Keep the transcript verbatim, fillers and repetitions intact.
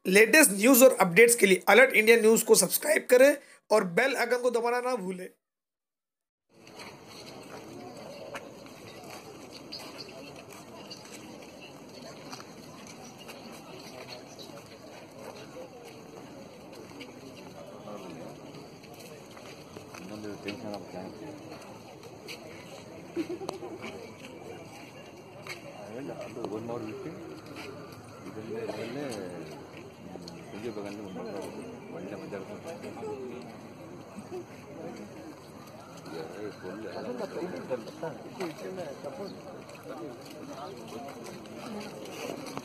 Latest news और updates के लिए अलर्ट इंडिया न्यूज़ को सब्सक्राइब करें और बेल आइकन को दबाना ना भूलें। one more fifty. ಇದರಲ್ಲಿ ಇದರಲ್ಲೇ ಸಂಜೆ ಬಗಂಡು ಒಳ್ಳೆ ಮಜಾ ಬರ್ತದೆ.